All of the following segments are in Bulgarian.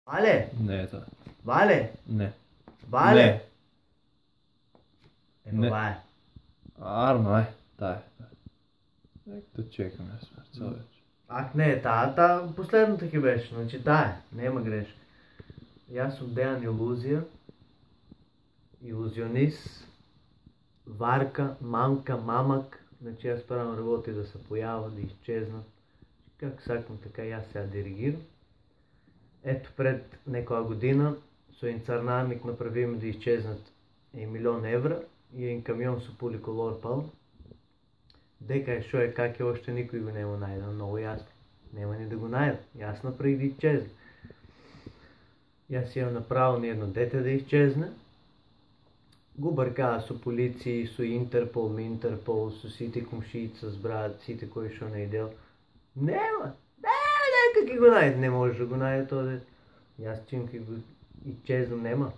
Вале! Не е това. Вале! Не. Вале! Не. Ема Не. това е. Арно е. Тая. Нека да чекаме смъртта вече. Ак не е та последната ки беше, значи тая, нема грешка. И аз съм Деян Илузия, илузионист, варка, мамка, мамък, значи аз правим работи да се поява, да изчезнат. Как сакам така и аз сега диригирам. Ето пред некоя година со един царнарник направиме да изчезнат 1 милион евра и един камион со поликолор пълн. Дека е, шо е, как е, още никой го нема найден, много ясно. Нема ни да го найден. И аз направих да изчезне. И аз имам направо ни едно дете да изчезне. Го бъркава со полиции, со Интерпол, Минтерпол, со сите комшица, с брат, сите кои шо не идел. Нема! Как ги го найде? Не може да го найде този дете. И аз чим как го изчезна, нема.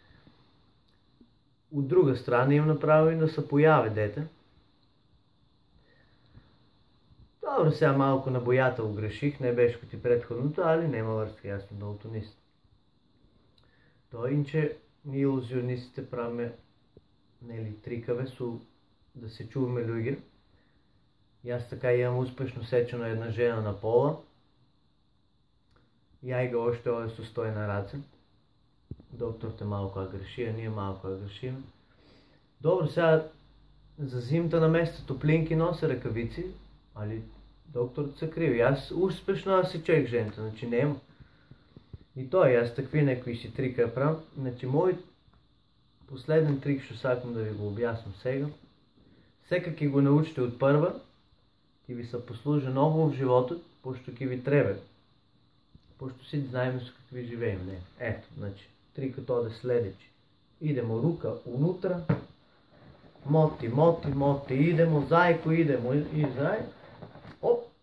От друга страна им направи да се появи дете. Добре, сега малко на боята огреших, не беше като и предходното, али нема върска, аз съм далтонист. Той инче ние илузионистите правиме трикаве да се чуваме люги. И аз така имам успешно сечено една жена на пола. И айга още ове со стои на раце. Докторте малко греши, а ние малко грешим. Добре, сега за зимата на месеца топлинки нося ръкавици, али докторът се криви. Аз успешно аз си чех жената, значи нема. И той, аз такви некои си трика правим. Значи мой последен трик ще сакам да ви го обяснам сега. Сека ки го научите от първа, ки ви се послужи много в живота, пошто ки ви треба. Пошто си знаем с какви живеем. Не. Ето, значи, трикът оде следечи. Идемо рука унутра. Моти, идемо, зајко, идемо, и зај. Оп,